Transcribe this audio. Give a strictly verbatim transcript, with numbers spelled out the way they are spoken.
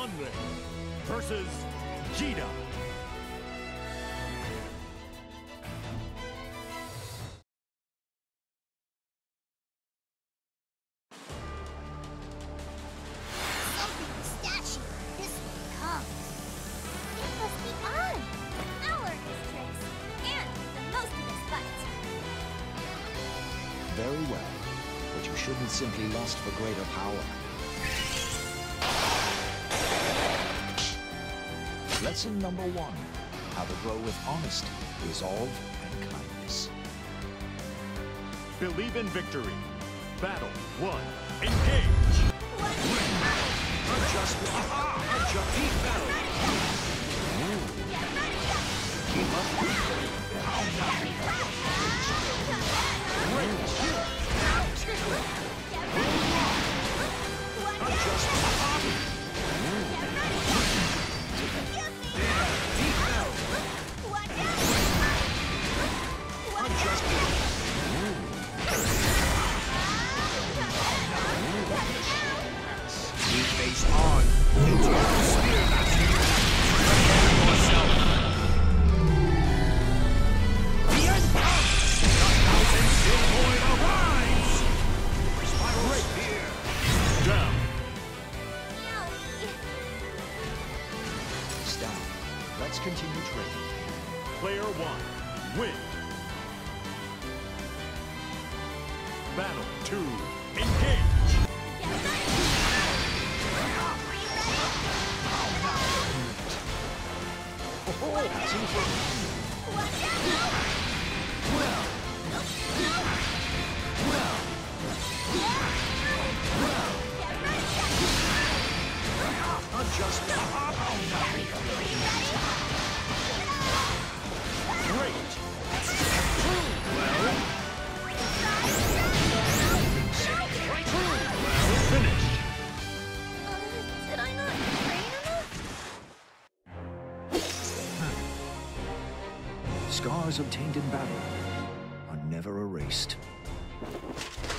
Chun-Li versus Jida. Something statue. This one comes. It must be on. I'll learn his tricks and make the most of this fight. Very well, but you shouldn't simply lust for greater power. Lesson number one, how to grow with honesty, resolve, and kindness. Believe in victory. Battle one. Engage. Adjust. Aha! Adjust. Keep battle. Keep up. Adjust. Face on into the spear master. Prepare yourself. The end comes. The thousand still void arise. Spiral spear. Down. Stop. Let's continue training. Player one. Win. Battle two. Engage. Oh, that's important. Well. Well. Adjust. Great. Well. Finish. Uh, did I not train enough? Scars obtained in battle are never erased.